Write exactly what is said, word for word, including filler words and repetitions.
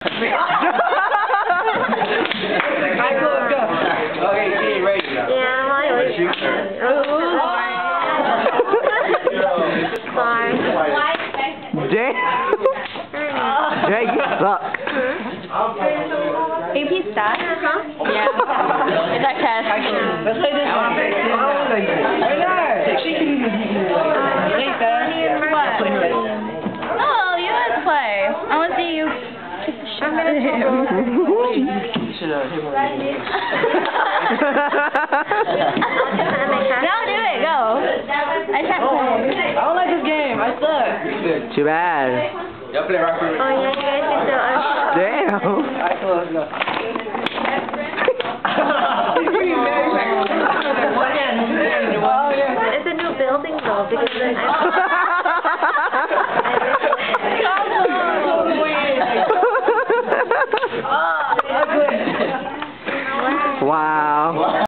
Alright, cool, let's go. Okay, see, ready? Yeah, I'm already. Sorry. Jay. Jay, you suck. Can you please start? Uh-huh. Yeah. Is that test? Let's play this one. Oh, you guys play. I want to see you kiss the shit out of him. No, do it. Go. I can't play. I don't like this game. I suck. Too bad. Y'all play right for me. Oh, yeah, you guys can do it. Damn. Alright, cool, let's go. It's a new building though, because then I... Wow.